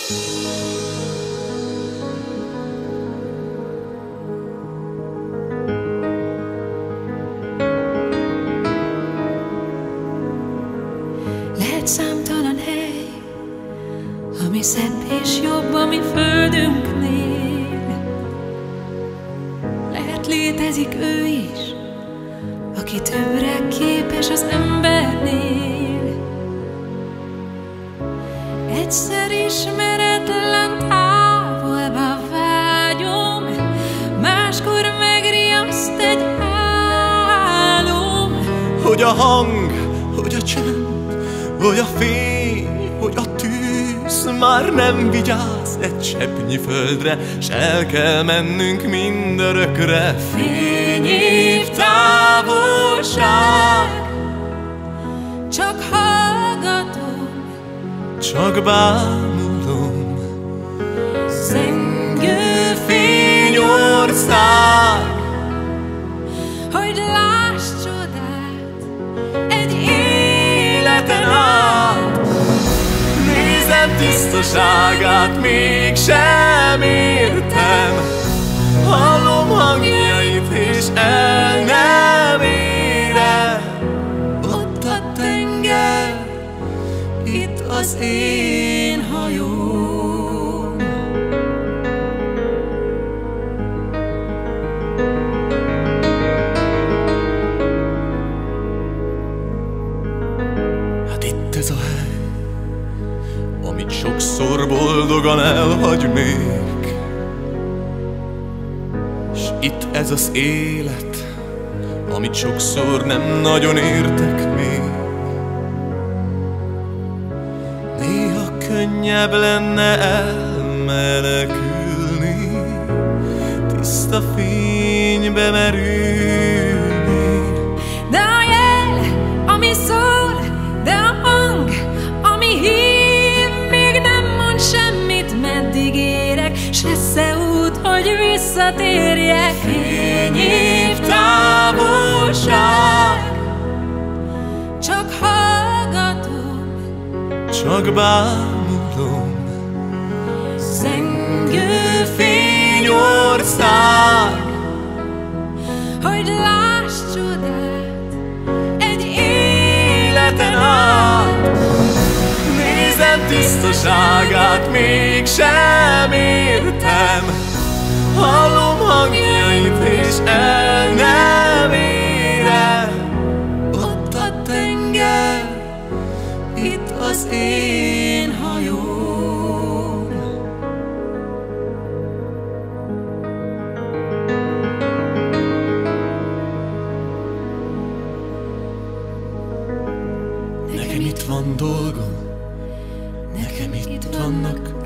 Lehet számtalan hely, ami szebb és jobb a mi földünknél. Lehet létezik ő is, aki többre képes az embernél. Egyszer ismeretlen távolba vágyom, máskor megriaszt egy álom. Hogy a hang, hogy a csend, hogy a fény, hogy a tűz már nem vigyáz egy cseppnyi földre, s el kell mennünk mindörökre. Fényévtávolság, csak hallgatom, csak bámulom. Zengő fényország, hogy láss csodát egy életen át. Nézem tisztaságát, mégsem értem. Hallom hangjait, és el nem érem. Ott a tenger, itt az én hajóm. Hát itt ez a hely, amit sokszor boldogan elhagy még. S itt ez az élet, amit sokszor nem nagyon értek még. Néha könnyebb lenne elmenekülni, tiszta fénybe merülni. De a jel, ami szól, de a hang, ami hív, még nem mond semmit, meddig érek, s lesz-e út, hogy visszatérjek. Fényévtávolság, csak hallgatom, csak bámulom. Zengő fényország, hogy láss csodát egy életen át. Nézem tisztaságát, mégsem értem. Hallom hangjait, és el nem érem. Ott a tenger, itt az én hajóm. Nekem itt van dolgom, nekem itt vannak